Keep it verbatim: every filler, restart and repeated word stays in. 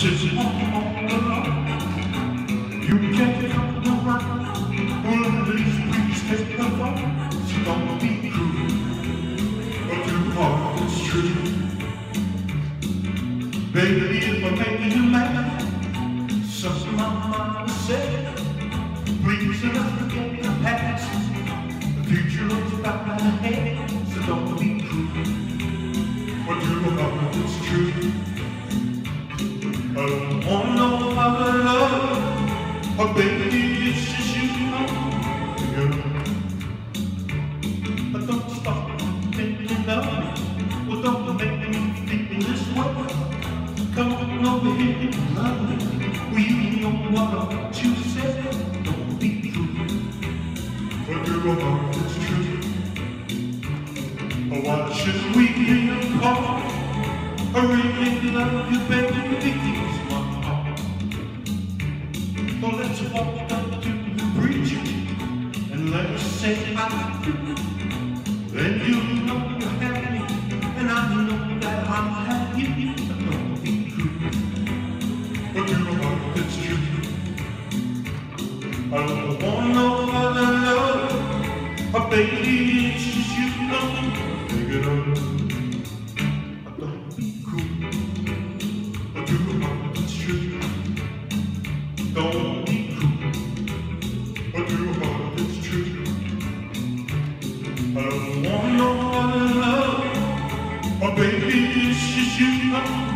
sitting on the lawn. You can't come around. Well, please, please take the phone. So don't be cruel, but too hard, it's true. Baby, if I make you mad, something my mama said, please don't forget the past. The future looks back ahead, so don't be cruel, but too hard, it's true. I don't want no other love, oh baby, it's just you, girl. But don't stop thinking of me, well don't make me think this way. Come on over here and love me, we know what you said. Don't be true, but your heart is true. Why should we be apart? I really love you, baby, because my heart. So let's walk up to the bridge and let's say I do. Then you know you're happy, and I know that I'm happy. Don't be true, but your heart is true. I don't want no other love, but baby, it's just you know. Take it up. Don't be cruel, but your heart is true. I don't want no other love, oh baby, it's just you.